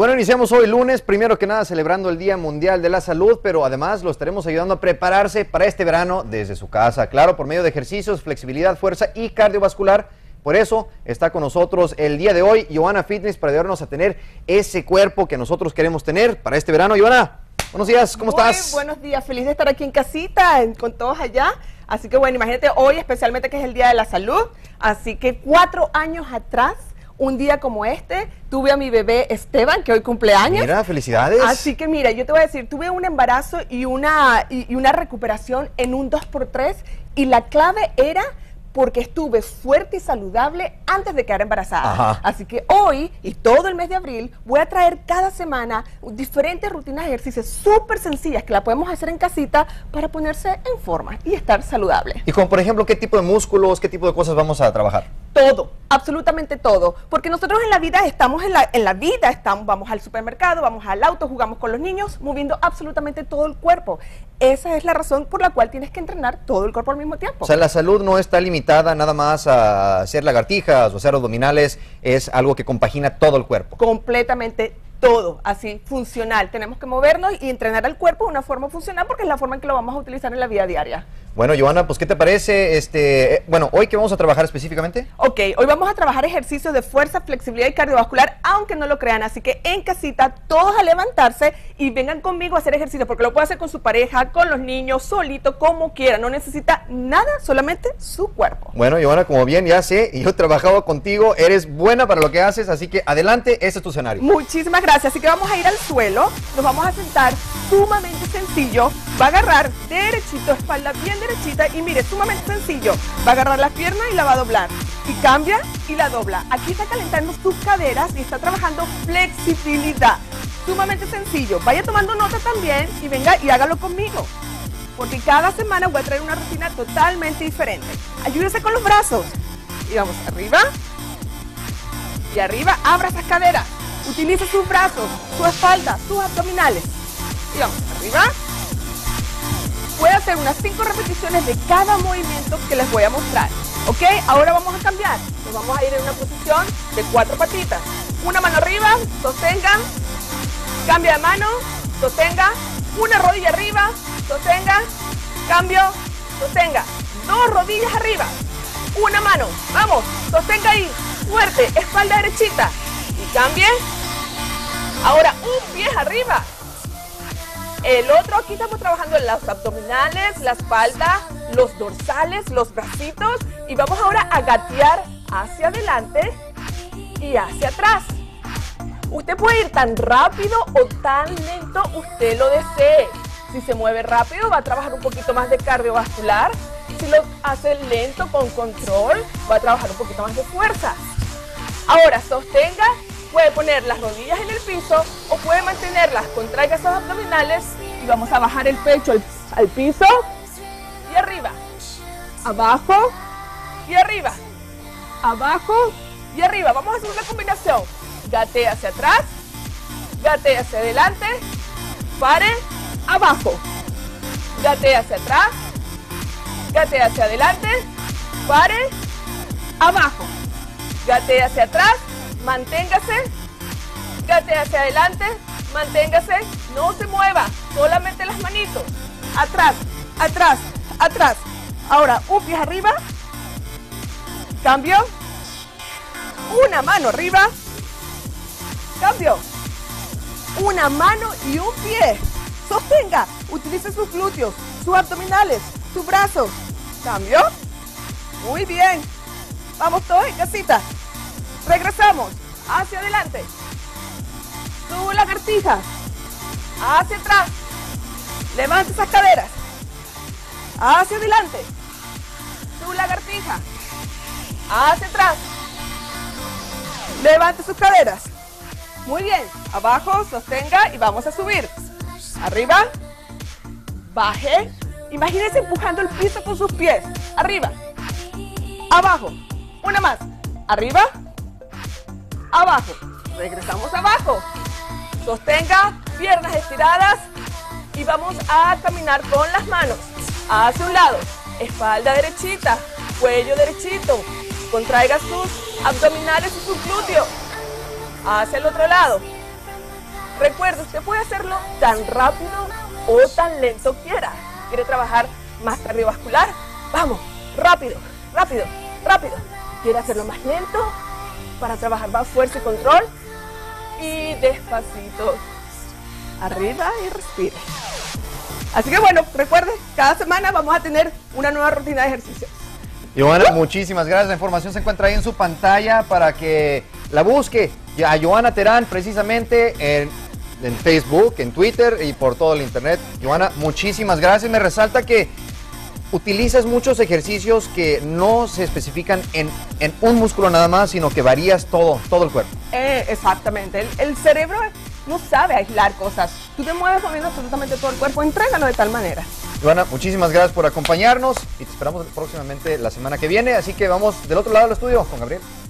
bueno, iniciamos hoy lunes, primero que nada celebrando el Día Mundial de la Salud, pero además lo estaremos ayudando a prepararse para este verano desde su casa, claro, por medio de ejercicios, flexibilidad, fuerza y cardiovascular. Por eso está con nosotros el día de hoy Johanna Fitness para ayudarnos a tener ese cuerpo que nosotros queremos tener para este verano. Johanna, buenos días, ¿cómo estás? Buenos días, feliz de estar aquí en casita, con todos allá. Así que bueno, imagínate hoy especialmente que es el Día de la Salud. Así que 4 años atrás, un día como este, tuve a mi bebé Esteban, que hoy cumple años. Mira, felicidades. Así que mira, yo te voy a decir, tuve un embarazo y una recuperación en un 2x3 y la clave era porque estuve fuerte y saludable antes de quedar embarazada. Ajá. Así que hoy y todo el mes de abril voy a traer cada semana diferentes rutinas de ejercicios súper sencillas que la podemos hacer en casita para ponerse en forma y estar saludable. Y como por ejemplo, ¿qué tipo de músculos, qué tipo de cosas vamos a trabajar? Todo, absolutamente todo, porque nosotros en la vida estamos vamos al supermercado, vamos al auto, jugamos con los niños, moviendo absolutamente todo el cuerpo. Esa es la razón por la cual tienes que entrenar todo el cuerpo al mismo tiempo. O sea, la salud no está limitada nada más a hacer lagartijas o hacer abdominales, es algo que compagina todo el cuerpo. Completamente todo, así, funcional. Tenemos que movernos y entrenar al cuerpo de una forma funcional porque es la forma en que lo vamos a utilizar en la vida diaria. Bueno, Johanna, pues ¿qué te parece? Bueno, ¿hoy qué vamos a trabajar específicamente? Ok, hoy vamos a trabajar ejercicios de fuerza, flexibilidad y cardiovascular, aunque no lo crean, así que en casita todos a levantarse y vengan conmigo a hacer ejercicio, porque lo puede hacer con su pareja, con los niños, solito, como quiera, no necesita nada, solamente su cuerpo. Bueno, Johanna, como bien ya sé, yo he trabajado contigo, eres buena para lo que haces, así que adelante, ese es tu escenario. Muchísimas gracias, así que vamos a ir al suelo, nos vamos a sentar sumamente sencillo, va a agarrar derechito, espalda bien derechita y mire, sumamente sencillo, va a agarrar la pierna y la va a doblar y cambia y la dobla. Aquí está calentando sus caderas y está trabajando flexibilidad, sumamente sencillo. Vaya tomando nota también y venga y hágalo conmigo, porque cada semana voy a traer una rutina totalmente diferente. Ayúdese con los brazos y vamos arriba y arriba, abra esas caderas, utilice sus brazos, su espalda, sus abdominales y vamos arriba. Puede hacer unas 5 repeticiones de cada movimiento que les voy a mostrar. ¿Ok? Ahora vamos a cambiar. Nos vamos a ir en una posición de 4 patitas. Una mano arriba, sostenga. Cambia de mano, sostenga. Una rodilla arriba, sostenga. Cambio, sostenga. 2 rodillas arriba. Una mano. Vamos, sostenga ahí. Fuerte, espalda derechita. Y cambie. Ahora un pie arriba. El otro, aquí estamos trabajando en los abdominales, la espalda, los dorsales, los bracitos. Y vamos ahora a gatear hacia adelante y hacia atrás. Usted puede ir tan rápido o tan lento usted lo desee. Si se mueve rápido va a trabajar un poquito más de cardiovascular. Si lo hace lento con control va a trabajar un poquito más de fuerza. Ahora sostenga. Puede poner las rodillas en el piso o puede mantenerlas, contraiga esos abdominales y vamos a bajar el pecho al piso y arriba, abajo y arriba, abajo y arriba. Vamos a hacer una combinación, gatea hacia atrás, gatea hacia adelante, pare, abajo, gatea hacia atrás, gatea hacia adelante, pare, abajo, gatea hacia atrás, manténgase, gatea hacia adelante, manténgase, no se mueva, solamente las manitos, atrás, atrás, atrás. Ahora, un pie arriba, cambio, una mano arriba, cambio, una mano y un pie, sostenga, utilice sus glúteos, sus abdominales, sus brazos, cambio, muy bien, vamos todos en casita. Regresamos, hacia adelante, su lagartija, hacia atrás, levante esas caderas, hacia adelante, su lagartija, hacia atrás, levante sus caderas, muy bien, abajo, sostenga y vamos a subir, arriba, baje, imagínense empujando el piso con sus pies, arriba, abajo, una más, arriba, abajo, regresamos abajo, sostenga, piernas estiradas y vamos a caminar con las manos hacia un lado, espalda derechita, cuello derechito, contraiga sus abdominales y sus glúteos, hacia el otro lado, Recuerde, usted puede hacerlo tan rápido o tan lento quiera. ¿Quiere trabajar más cardiovascular? Vamos, rápido, rápido, rápido. ¿Quiere hacerlo más lento para trabajar más fuerza y control? Y despacito. Arriba y respire. Así que bueno, recuerde, cada semana vamos a tener una nueva rutina de ejercicio. Johanna, muchísimas gracias. La información se encuentra ahí en su pantalla para que la busque. A Johanna Terán, precisamente en Facebook, en Twitter y por todo el internet. Johanna, muchísimas gracias. Me resalta que utilizas muchos ejercicios que no se especifican en un músculo nada más, sino que varías todo el cuerpo. Exactamente. El cerebro no sabe aislar cosas. Tú te mueves moviendo absolutamente todo el cuerpo. Entrégalo de tal manera. Johanna, muchísimas gracias por acompañarnos y te esperamos próximamente la semana que viene. Así que vamos del otro lado del estudio con Gabriel.